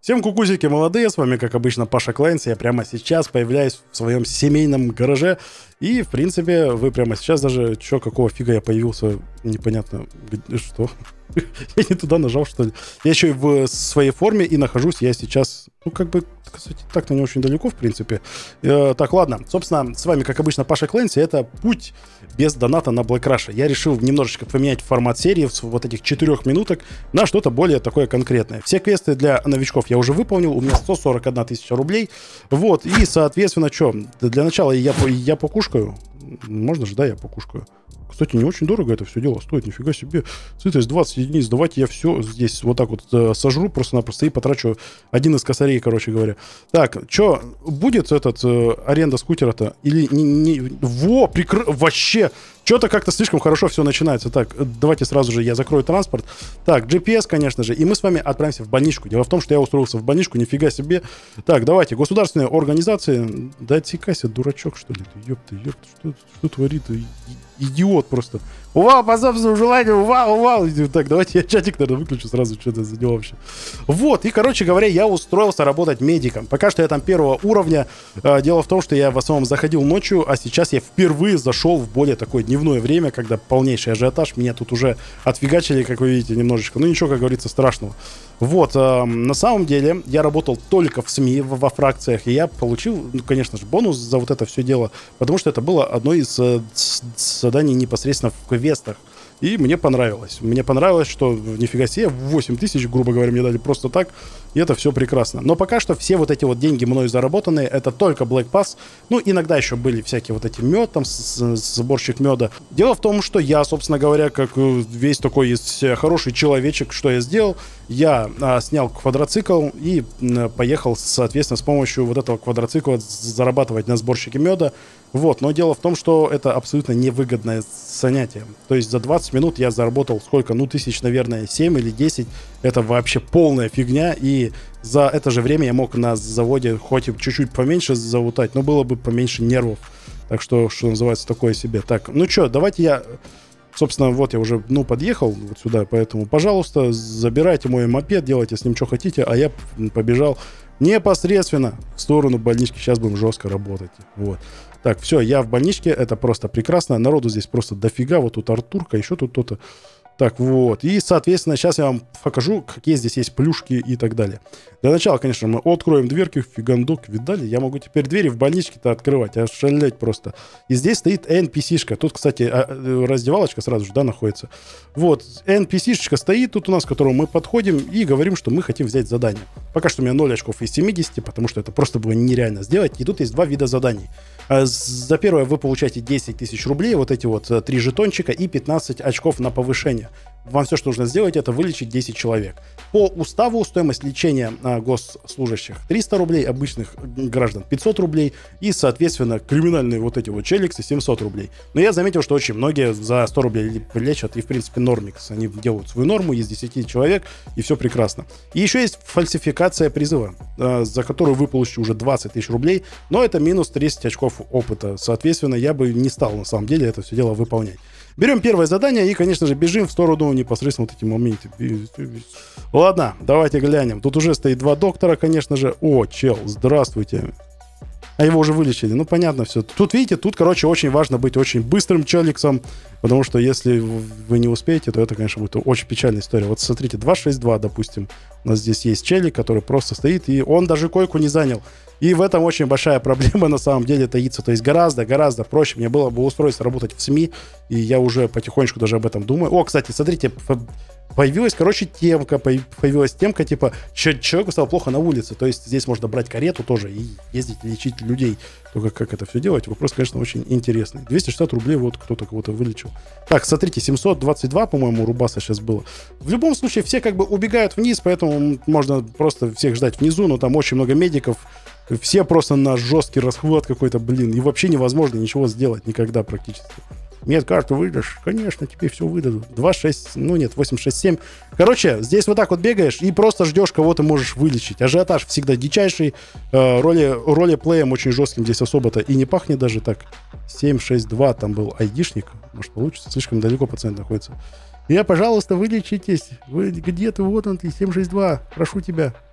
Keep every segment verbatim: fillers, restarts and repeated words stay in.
Всем кукусики молодые, с вами, как обычно, Паша Клайнс. Я прямо сейчас появляюсь в своем семейном гараже. И, в принципе, вы прямо сейчас даже... Чё, какого фига я появился? Непонятно. Что? Я не туда нажал, что ли? Я еще и в своей форме, и нахожусь я сейчас... Ну, как бы, кстати, так-то не очень далеко, в принципе. Э, так, ладно. Собственно, с вами, как обычно, Паша Клайнс, и это путь без доната на Black Rush. Я решил немножечко поменять формат серии с вот этих четырех минуток на что-то более такое конкретное. Все квесты для новичков я уже выполнил. У меня сто сорок одна тысяча рублей. Вот. И, соответственно, что? Для начала я, я покушкаю. Можно же, да, я покушкаю. Кстати, не очень дорого это все дело стоит, нифига себе. Сытость двадцать единиц, давайте я все здесь вот так вот э, сожру просто-напросто и потрачу один из косарей, короче говоря. Так, что, будет этот э, аренда скутера-то? Или не... не... Во, прикр... вообще... Что-то как-то слишком хорошо все начинается. Так, давайте сразу же я закрою транспорт. Так, джи пи эс, конечно же. И мы с вами отправимся в больничку. Дело в том, что я устроился в больничку, нифига себе. Так, давайте, государственные организации. Да отсекайся, дурачок, что ли? Ёпта, ёпта, что, что творит? Идиот просто. Вау, по собственному желанию, вау, вау. Так, давайте я чатик, наверное, выключу сразу, что это за дело вообще. Вот, и, короче говоря, я устроился работать медиком. Пока что я там первого уровня. Дело в том, что я в основном заходил ночью, а сейчас я впервые зашел в более такое дневное время, когда полнейший ажиотаж. Меня тут уже отфигачили, как вы видите, немножечко. Ну, ничего, как говорится, страшного. Вот, э, на самом деле, я работал только в СМИ, в, во фракциях, и я получил, ну, конечно же, бонус за вот это все дело, потому что это было одно из э, заданий непосредственно в квестах. И мне понравилось. Мне понравилось, что нифига себе, восемь тысяч, грубо говоря, мне дали просто так. И это все прекрасно. Но пока что все вот эти вот деньги мною заработанные, это только Black Pass. Ну, иногда еще были всякие вот эти мед, там, сборщик меда. Дело в том, что я, собственно говоря, как весь такой есть хороший человечек, что я сделал? Я а, снял квадроцикл и а, поехал, соответственно, с помощью вот этого квадроцикла зарабатывать на сборщике меда. Вот, но дело в том, что это абсолютно невыгодное занятие. То есть за двадцать минут я заработал сколько? Ну, тысяч, наверное, семь или десять. Это вообще полная фигня. И за это же время я мог на заводе хоть и чуть-чуть поменьше залутать, но было бы поменьше нервов. Так что, что называется, такое себе. Так, ну что, давайте я... Собственно, вот я уже, ну, подъехал вот сюда, поэтому, пожалуйста, забирайте мой мопед, делайте с ним что хотите, а я побежал непосредственно в сторону больнички. Сейчас будем жестко работать. Вот. Так, все, я в больничке, это просто прекрасно. Народу здесь просто дофига. Вот тут Артурка, еще тут кто-то. Так, вот. И, соответственно, сейчас я вам покажу, какие здесь есть плюшки и так далее. Для начала, конечно, мы откроем дверки. Фигандок, видали? Я могу теперь двери в больничке-то открывать. Ошалеть просто. И здесь стоит эн пи си-шка. Тут, кстати, раздевалочка сразу же, да, находится. Вот. эн пи си-шечка стоит тут у нас, к которому мы подходим и говорим, что мы хотим взять задание. Пока что у меня ноль очков из семидесяти, потому что это просто было нереально сделать. И тут есть два вида заданий. За первое вы получаете десять тысяч рублей, вот эти вот три жетончика и пятнадцать очков на повышение. Вам все, что нужно сделать, это вылечить десять человек. По уставу стоимость лечения а, госслужащих триста рублей, обычных граждан пятьсот рублей и, соответственно, криминальные вот эти вот челиксы семьсот рублей. Но я заметил, что очень многие за сто рублей лечат, и, в принципе, нормикс. Они делают свою норму из десяти человек, и все прекрасно. И еще есть фальсификация призыва, а, за которую вы получите уже двадцать тысяч рублей, но это минус тридцать очков опыта. Соответственно, я бы не стал, на самом деле, это все дело выполнять. Берем первое задание и, конечно же, бежим в сторону непосредственно вот эти моменты. Ладно, давайте глянем. Тут уже стоит два доктора, конечно же. О, чел, здравствуйте. А его уже вылечили. Ну, понятно все. Тут, видите, тут, короче, очень важно быть очень быстрым челиксом, потому что если вы не успеете, то это, конечно, будет очень печальная история. Вот смотрите, два шесть два, допустим. У нас здесь есть челик, который просто стоит, и он даже койку не занял. И в этом очень большая проблема на самом деле таится. То есть гораздо-гораздо проще мне было бы устроиться работать в СМИ, и я уже потихонечку даже об этом думаю. О, кстати, смотрите, появилась, короче, темка, появилась темка, типа, человеку стало плохо на улице. То есть здесь можно брать карету тоже и ездить лечить людей. Только как это все делать, вопрос, конечно, очень интересный. двести шестьдесят рублей, вот кто-то кого-то вылечил. Так, смотрите, семьсот двадцать два, по-моему, рубаса сейчас было. В любом случае, все как бы убегают вниз, поэтому можно просто всех ждать внизу, но там очень много медиков. Все просто на жесткий расхват какой-то, блин. И вообще невозможно ничего сделать никогда практически. Медкарту выдашь? Конечно, тебе все выдадут. два шесть, ну нет, восемь шесть семь. Короче, здесь вот так вот бегаешь и просто ждешь, кого ты можешь вылечить. Ажиотаж всегда дичайший. Э, роли, ролеплеем очень жестким здесь особо-то и не пахнет даже так. семь шесть два, там был айдишник. Может получится, слишком далеко пациент находится. Я, пожалуйста, вылечитесь. Вы где ты? Вот он ты, семь шесть два. Прошу тебя.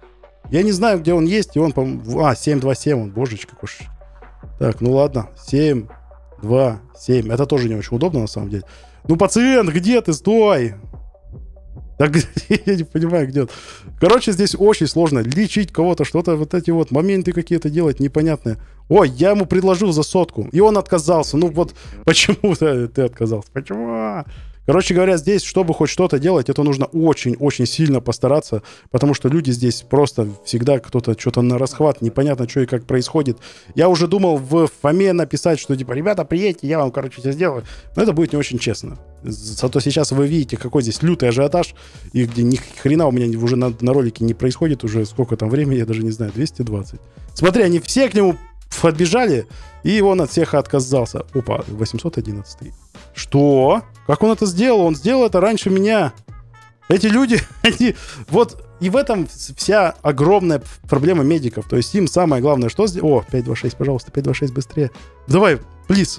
Я не знаю, где он есть, и он, по-моему... А, семь два семь, он, божечки, уж. Так, ну ладно. семь два семь. Это тоже не очень удобно, на самом деле. Ну, пациент, где ты? Стой! Так, я не понимаю, где он. Короче, здесь очень сложно лечить кого-то, что-то, вот эти вот моменты какие-то делать непонятные. Ой, я ему предложил за сотку, и он отказался. Ну вот, почему ты, ты отказался? Почему? Короче говоря, здесь, чтобы хоть что-то делать, это нужно очень-очень сильно постараться, потому что люди здесь просто всегда кто-то что-то на расхват, непонятно, что и как происходит. Я уже думал в Фоме написать, что типа, ребята, приедьте, я вам, короче, все сделаю. Но это будет не очень честно. Зато сейчас вы видите, какой здесь лютый ажиотаж, и где ни хрена у меня уже на, на ролике не происходит, уже сколько там времени, я даже не знаю, двести двадцать. Смотри, они все к нему отбежали, и он от всех отказался. Опа, восемьсот одиннадцать. Что? Как он это сделал? Он сделал это раньше меня. Эти люди, они... Вот и в этом вся огромная проблема медиков. То есть им самое главное, что сделать... О, пять два шесть, пожалуйста, пять два шесть быстрее. Давай, плиз.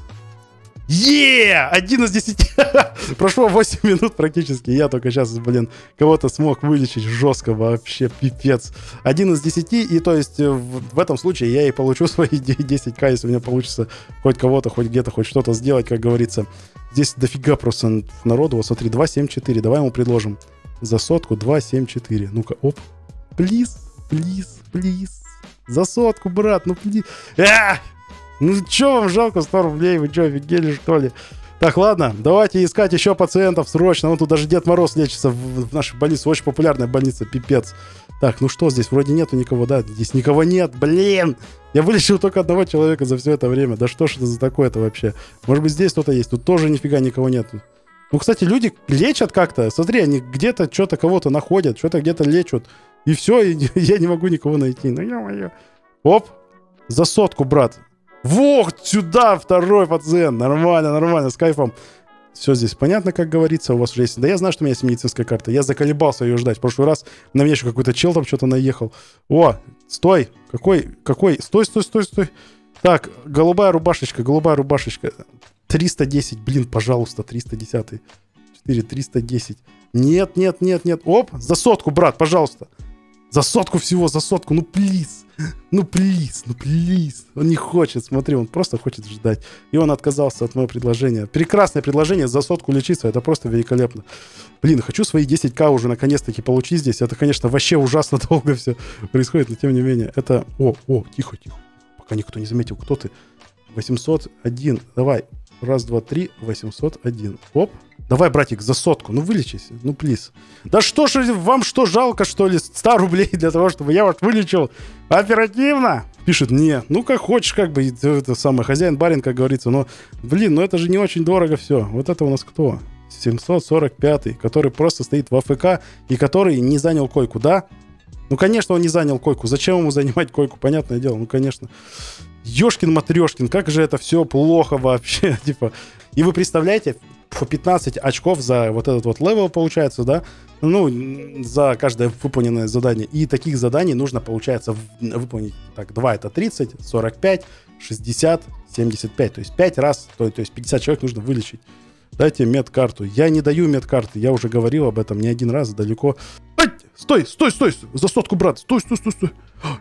Е! один из десяти. Прошло восемь минут практически. Я только сейчас, блин, кого-то смог вылечить жестко вообще, пипец. один из десяти, и то есть в, в этом случае я и получу свои десять ка, если у меня получится хоть кого-то, хоть где-то, хоть что-то сделать, как говорится. Здесь дофига просто народу. Вот смотри, два семь четыре. Давай ему предложим за сотку два семь четыре. Ну-ка, оп. Плиз, плиз, плиз. За сотку, брат, ну плиз. А! Ну что вам жалко сто рублей? Вы что, офигели, что ли? Так, ладно, давайте искать еще пациентов срочно. Вон тут даже Дед Мороз лечится в, в нашей больнице. Очень популярная больница, пипец. Так, ну что, здесь вроде нету никого, да? Здесь никого нет, блин! Я вылечил только одного человека за все это время. Да что ж это за такое-то вообще? Может быть, здесь кто-то есть? Тут тоже нифига никого нет. Ну, кстати, люди лечат как-то. Смотри, они где-то что-то кого-то находят, что-то где-то лечат. И все, и я не могу никого найти. Ну, ё-моё. Оп, за сотку, брат. Вот сюда второй пациент. Нормально, нормально, с кайфом. Все здесь понятно, как говорится. У вас уже есть... Да я знаю, что у меня есть медицинская карта. Я заколебался ее ждать. В прошлый раз на меня еще какой-то чел там что-то наехал. О, стой. Какой, какой? Стой, стой, стой, стой. Так, голубая рубашечка, голубая рубашечка. триста десять, блин, пожалуйста, триста десять. четыре, триста десять. Нет, нет, нет, нет. Оп, за сотку, брат, пожалуйста. За сотку всего, за сотку. Ну, плиз. Ну, плиз, ну, плиз. Он не хочет, смотри, он просто хочет ждать. И он отказался от моего предложения. Прекрасное предложение, за сотку лечиться. Это просто великолепно. Блин, хочу свои десять ка уже наконец-таки получить здесь. Это, конечно, вообще ужасно долго все происходит, но тем не менее. Это... О, о, тихо, тихо. Пока никто не заметил, кто ты. восемьсот один. Давай. Раз, два, три. восемьсот один. Оп. Давай, братик, за сотку. Ну, вылечись. Ну, плиз. Да что ж, вам что, жалко, что ли, сто рублей для того, чтобы я вас вылечил оперативно? Пишет, не. Ну, как хочешь, как бы, это самый хозяин-барин, как говорится. Но, блин, ну это же не очень дорого все. Вот это у нас кто? семьсот сорок пятый, который просто стоит в АФК и который не занял койку, да? Ну, конечно, он не занял койку. Зачем ему занимать койку? Понятное дело, ну, конечно. Ёшкин-матрёшкин, как же это все плохо вообще, типа. И вы представляете, по пятнадцать очков за вот этот вот левел получается, да? Ну, за каждое выполненное задание. И таких заданий нужно, получается, выполнить. Так, два это тридцать, сорок пять, шестьдесят, семьдесят пять. То есть пять раз, то, то есть пятьдесят человек нужно вылечить. Дайте медкарту. Я не даю медкарты, я уже говорил об этом не один раз, далеко. Ай! Стой, стой, стой, за сотку, брат. Стой, стой, стой, стой.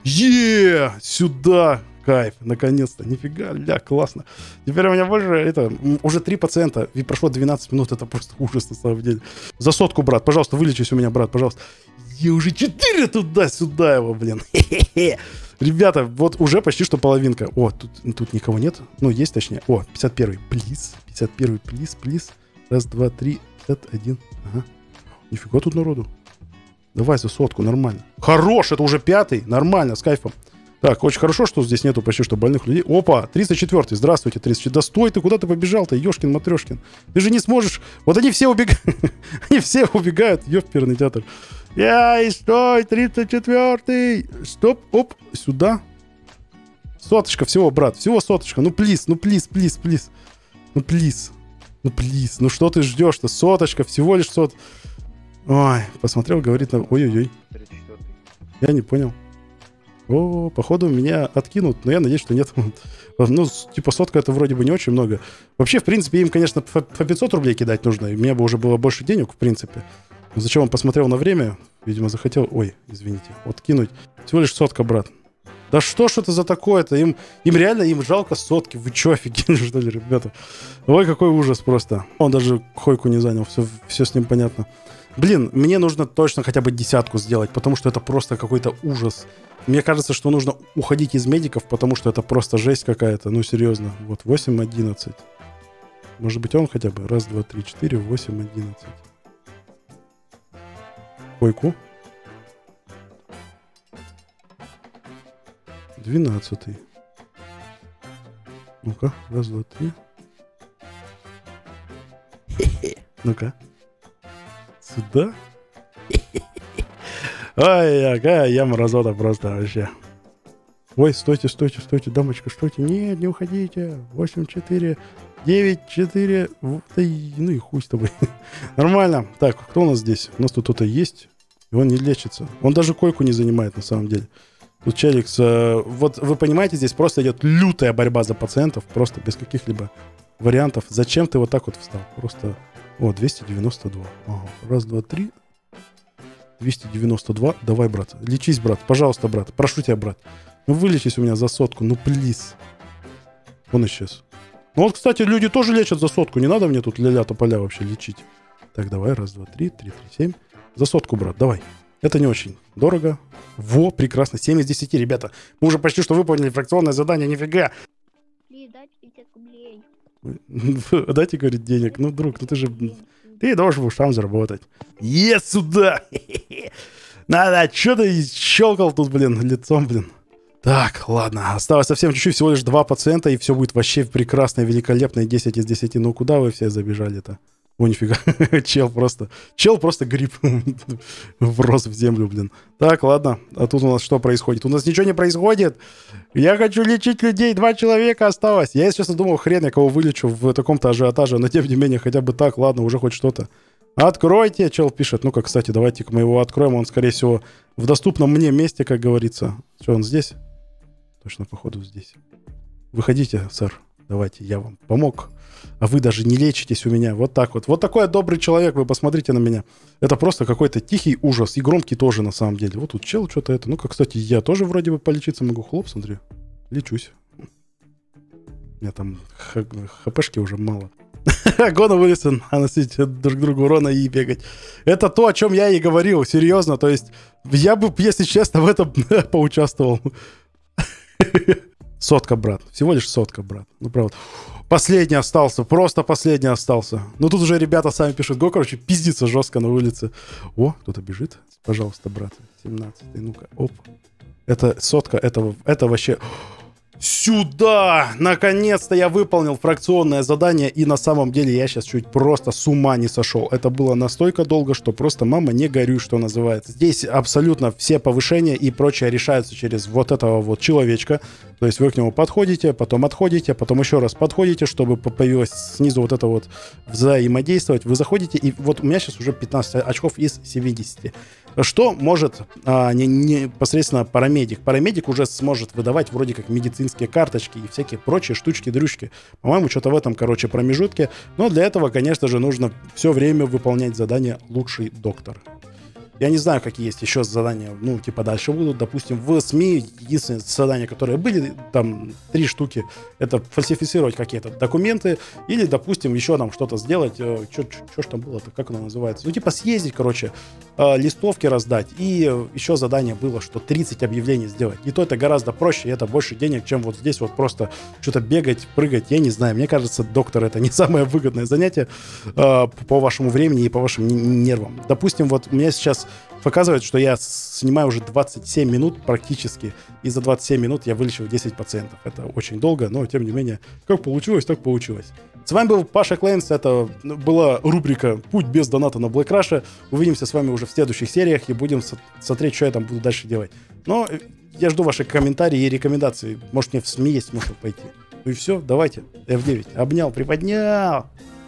Е, сюда. Кайф, наконец-то. Нифига, ля, классно. Теперь у меня больше, это, уже три пациента, и прошло двенадцать минут, это просто ужас на самом деле. За сотку, брат, пожалуйста, вылечись у меня, брат, пожалуйста. Я уже четыре туда-сюда его, блин. Хе-хе-хе. Ребята, вот уже почти что половинка. О, тут, тут никого нет. Ну, есть точнее. О, пятьдесят первый, плиз. пятьдесят первый, плиз, плиз. Раз, два, три, пятьдесят один. Ага. Нифига тут народу. Давай за сотку, нормально. Хорош, это уже пятый, нормально, с кайфом. Так, очень хорошо, что здесь нету почти что больных людей. Опа, тридцать четвёртый, здравствуйте, тридцать четвёртый. Да стой ты, куда ты побежал-то, ёшкин-матрёшкин. Ты же не сможешь. Вот они все убегают. Они все убегают, ёперный театр. Яй, стой, тридцать четвёртый. Стоп, оп, сюда. Соточка всего, брат, всего соточка. Ну, плиз, ну, плиз, плиз, плиз. Ну, плиз. Ну, плиз, ну что ты ждешь-то? Соточка, всего лишь сот. Ой, посмотрел, говорит, ой-ой-ой. Я не понял. О, походу меня откинут, но я надеюсь, что нет. Ну, типа сотка это вроде бы не очень много. Вообще, в принципе, им, конечно, по пятьсот рублей кидать нужно. И у меня бы уже было больше денег, в принципе. Зачем он посмотрел на время? Видимо, захотел... Ой, извините. Вот кинуть. Всего лишь сотка, брат. Да что ж это за такое-то? Им, им реально, им жалко сотки. Вы что, офигели, что ли, ребята? Ой, какой ужас просто. Он даже хойку не занял. Все, все с ним понятно. Блин, мне нужно точно хотя бы десятку сделать, потому что это просто какой-то ужас. Мне кажется, что нужно уходить из медиков, потому что это просто жесть какая-то. Ну, серьезно. Вот, восемь одиннадцать. Может быть, он хотя бы? Раз, два, три, четыре, восемь, одиннадцать. Койку. Двенадцатый. Ну-ка, раз, два, три. Ну-ка. Сюда. Ай, какая я мразота просто вообще. Ой, стойте, стойте, стойте, дамочка, стойте. Нет, не уходите. восемь, четыре, девять, четыре. Ну и хуй с тобой. Нормально. Так, кто у нас здесь? У нас тут кто-то есть. И он не лечится. Он даже койку не занимает на самом деле. Тут челик с... Вот вы понимаете, здесь просто идет лютая борьба за пациентов. Просто без каких-либо вариантов. Зачем ты вот так вот встал? Просто... О, двести девяносто два. Ага. Раз, два, три. двести девяносто два. Давай, брат. Лечись, брат. Пожалуйста, брат. Прошу тебя, брат. Ну, вылечись у меня за сотку. Ну, плиз. Он исчез. Ну, вот, кстати, люди тоже лечат за сотку. Не надо мне тут ля-ля тополя вообще лечить. Так, давай. Раз, два, три. Три, три, семь. За сотку, брат. Давай. Это не очень дорого. Во, прекрасно. семь из десяти, ребята. Мы уже почти что выполнили фракционное задание. Нифига. Дайте пятьдесят рублей. Дайте, говорит, денег. Ну, друг, ну ты же... Ты должен был сам заработать. Есть сюда! Надо, что ты щелкал тут, блин, лицом, блин. Так, ладно. Осталось совсем чуть-чуть, всего лишь два пациента, и все будет вообще прекрасно, великолепно. десять из десяти. Ну, куда вы все забежали-то? О, нифига. Чел просто... Чел просто гриб врос в землю, блин. Так, ладно. А тут у нас что происходит? У нас ничего не происходит. Я хочу лечить людей. Два человека осталось. Я, если честно, думал, хрен я кого вылечу в таком-то ажиотаже. Но, тем не менее, хотя бы так. Ладно, уже хоть что-то. Откройте, чел пишет. Ну-ка, кстати, давайте-ка мы его откроем. Он, скорее всего, в доступном мне месте, как говорится. Что, он здесь? Точно, походу, здесь. Выходите, сэр. Давайте, я вам помог. А вы даже не лечитесь у меня. Вот так вот. Вот такой добрый человек, вы посмотрите на меня. Это просто какой-то тихий ужас. И громкий тоже, на самом деле. Вот тут чел что-то это. Ну-ка, кстати, я тоже вроде бы полечиться могу. Хлоп, смотри. Лечусь. У меня там хпшки уже мало. Гона вылезен, а носить друг другу урона и бегать. Это то, о чем я и говорил. Серьезно. То есть, я бы, если честно, в этом поучаствовал. Сотка, брат. Всего лишь сотка, брат. Ну, правда. Последний остался. Просто последний остался. Ну, тут уже ребята сами пишут. Го, короче, пиздится жестко на улице. О, кто-то бежит. Пожалуйста, брат. семнадцатый. Ну-ка, оп. Это сотка. Это, это вообще... Сюда! Наконец-то я выполнил фракционное задание, и на самом деле я сейчас чуть просто с ума не сошел. Это было настолько долго, что просто мама не горюй, что называется. Здесь абсолютно все повышения и прочее решаются через вот этого вот человечка. То есть вы к нему подходите, потом отходите, потом еще раз подходите, чтобы появилось снизу вот это вот взаимодействовать. Вы заходите, и вот у меня сейчас уже пятнадцать очков из семидесяти. Что может а, не, не, непосредственно парамедик? Парамедик уже сможет выдавать вроде как медицинские карточки и всякие прочие штучки-дрючки. По-моему, что-то в этом, короче, промежутке. Но для этого, конечно же, нужно все время выполнять задание «Лучший доктор». Я не знаю, какие есть еще задания, ну, типа, дальше будут. Допустим, в СМИ единственные задания, которые были, там, три штуки, это фальсифицировать какие-то документы или, допустим, еще нам что-то сделать. Что ж там было-то, как оно называется? Ну, типа, съездить, короче, листовки раздать. И еще задание было, что тридцать объявлений сделать. И то это гораздо проще, и это больше денег, чем вот здесь вот просто что-то бегать, прыгать. Я не знаю, мне кажется, доктор — это не самое выгодное занятие по вашему времени и по вашим нервам. Допустим, вот у меня сейчас показывает, что я снимаю уже двадцать семь минут практически, и за двадцать семь минут я вылечил десять пациентов. Это очень долго, но тем не менее, как получилось, так получилось. С вами был Паша Клейнс, это была рубрика «Путь без доната на Black Rush». Увидимся с вами уже в следующих сериях и будем смотреть, что я там буду дальше делать. Но я жду ваши комментарии и рекомендации. Может, мне в СМИ есть смысл пойти. Ну и все, давайте. эф девять. Обнял, приподнял.